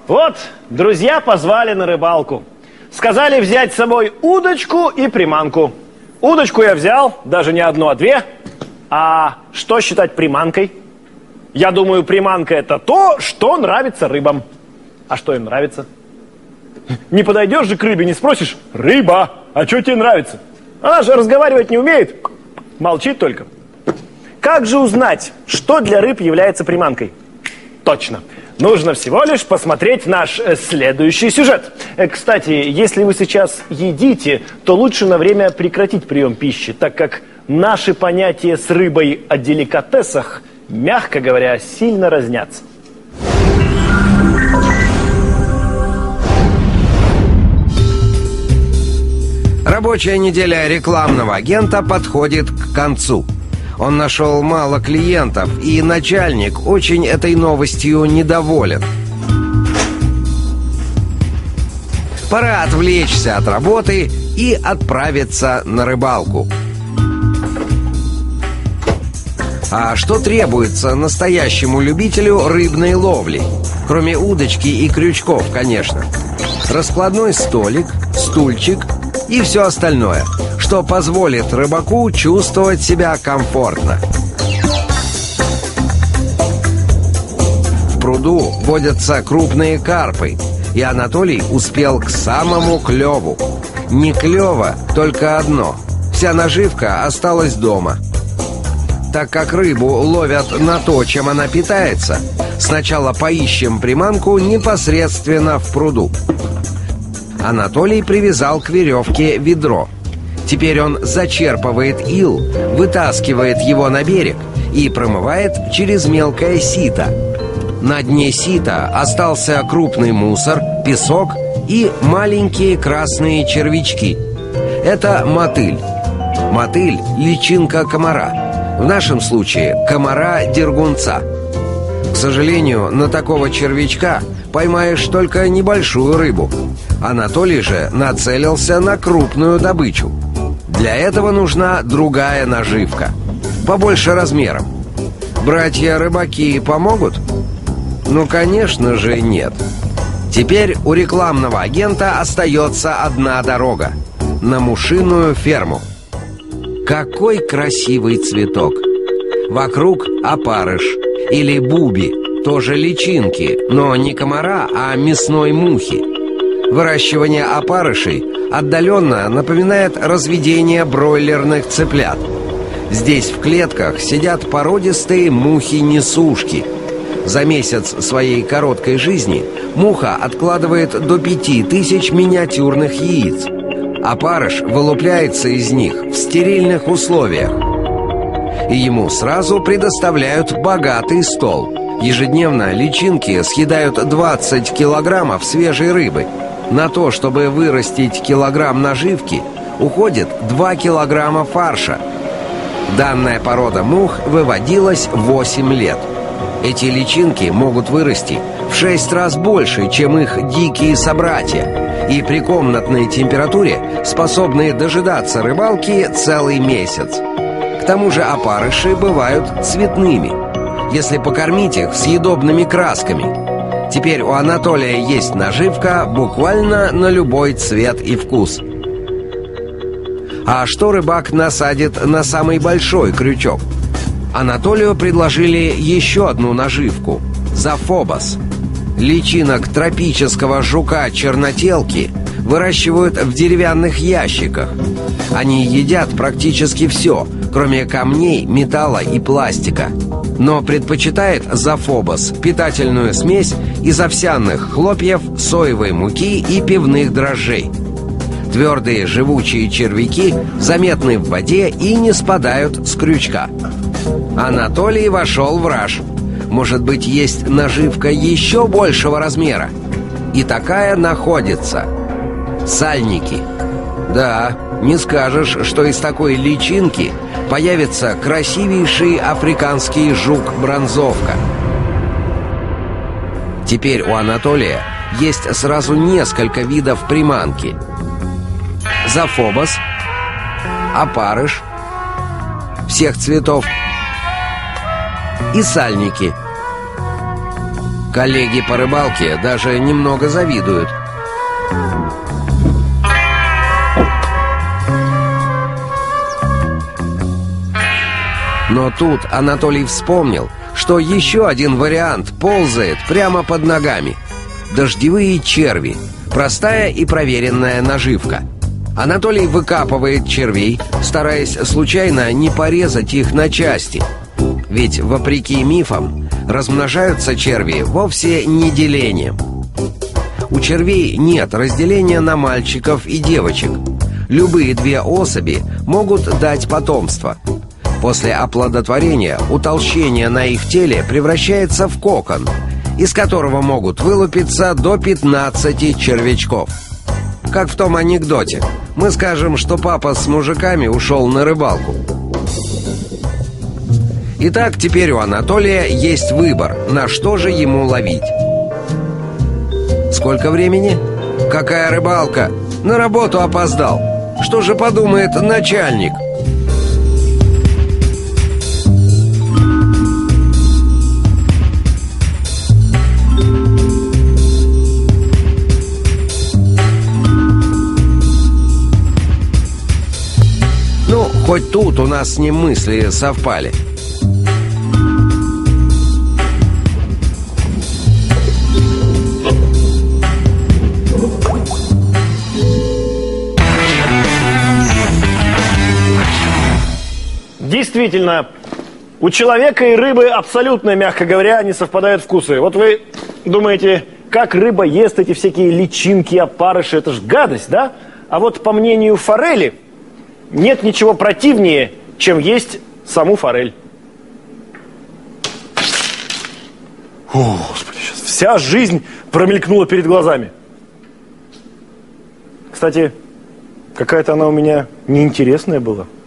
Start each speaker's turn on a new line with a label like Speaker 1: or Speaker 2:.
Speaker 1: Вот, друзья позвали на рыбалку. Сказали взять с собой удочку и приманку. Удочку я взял, даже не одну, а две. А что считать приманкой? Я думаю, приманка — это то, что нравится рыбам. А что им нравится? Не подойдешь же к рыбе, не спросишь: рыба, а что тебе нравится? Она же разговаривать не умеет, молчит только. Как же узнать, что для рыб является приманкой? Точно. Нужно всего лишь посмотреть наш следующий сюжет. Кстати, если вы сейчас едите, то лучше на время прекратить прием пищи, так как наши понятия с рыбой о деликатесах, мягко говоря, сильно разнятся.
Speaker 2: Рабочая неделя рекламного агента подходит к концу. Он нашел мало клиентов, и начальник очень этой новостью недоволен. Пора отвлечься от работы и отправиться на рыбалку. А что требуется настоящему любителю рыбной ловли? Кроме удочки и крючков, конечно. Раскладной столик, стульчик и все остальное, что позволит рыбаку чувствовать себя комфортно. В пруду водятся крупные карпы, и Анатолий успел к самому клеву. Не клево, только одно: вся наживка осталась дома. Так как рыбу ловят на то, чем она питается, сначала поищем приманку непосредственно в пруду. Анатолий привязал к веревке ведро. Теперь он зачерпывает ил, вытаскивает его на берег и промывает через мелкое сито. На дне сита остался крупный мусор, песок и маленькие красные червячки. Это мотыль. Мотыль – личинка комара. В нашем случае комара-дергунца. К сожалению, на такого червячка поймаешь только небольшую рыбу. Анатолий же нацелился на крупную добычу. Для этого нужна другая наживка, побольше размером. Братья-рыбаки помогут? Ну, конечно же, нет. Теперь у рекламного агента остается одна дорога – на мушиную ферму. Какой красивый цветок! Вокруг опарыш или буби, тоже личинки, но не комара, а мясной мухи. Выращивание опарышей отдаленно напоминает разведение бройлерных цыплят. Здесь в клетках сидят породистые мухи-несушки. За месяц своей короткой жизни муха откладывает до 5000 миниатюрных яиц. Опарыш вылупляется из них в стерильных условиях. И ему сразу предоставляют богатый стол. Ежедневно личинки съедают 20 килограммов свежей рыбы. На то, чтобы вырастить килограмм наживки, уходит 2 килограмма фарша. Данная порода мух выводилась 8 лет. Эти личинки могут вырасти в 6 раз больше, чем их дикие собратья, и при комнатной температуре способны дожидаться рыбалки целый месяц. К тому же опарыши бывают цветными, если покормить их съедобными красками. Теперь у Анатолия есть наживка буквально на любой цвет и вкус. А что рыбак насадит на самый большой крючок? Анатолию предложили еще одну наживку – зафобос. Личинок тропического жука-чернотелки выращивают в деревянных ящиках. Они едят практически все, кроме камней, металла и пластика. Но предпочитает зафобос питательную смесь из овсяных хлопьев, соевой муки и пивных дрожжей. Твердые живучие червяки заметны в воде и не спадают с крючка. Анатолий вошел в раж. Может быть, есть наживка еще большего размера? И такая находится. Сальники. Да, не скажешь, что из такой личинки появится красивейший африканский жук-бронзовка. Теперь у Анатолия есть сразу несколько видов приманки. Зафобос, опарыш всех цветов и сальники. Коллеги по рыбалке даже немного завидуют. Но тут Анатолий вспомнил, что еще один вариант ползает прямо под ногами. Дождевые черви. Простая и проверенная наживка. Анатолий выкапывает червей, стараясь случайно не порезать их на части. Ведь, вопреки мифам, размножаются черви вовсе не делением. У червей нет разделения на мальчиков и девочек. Любые две особи могут дать потомство. После оплодотворения утолщение на их теле превращается в кокон, из которого могут вылупиться до 15 червячков. Как в том анекдоте. Мы скажем, что папа с мужиками ушел на рыбалку. Итак, теперь у Анатолия есть выбор, на что же ему ловить. Сколько времени? Какая рыбалка? На работу опоздал. Что же подумает начальник? Ну, хоть тут у нас с ним мысли совпали.
Speaker 1: Действительно, у человека и рыбы абсолютно, мягко говоря, не совпадают вкусы. Вот вы думаете, как рыба ест эти всякие личинки, опарыши, это ж гадость, да? А вот по мнению форели, нет ничего противнее, чем есть саму форель. О, Господи, сейчас вся жизнь промелькнула перед глазами. Кстати, какая-то она у меня неинтересная была.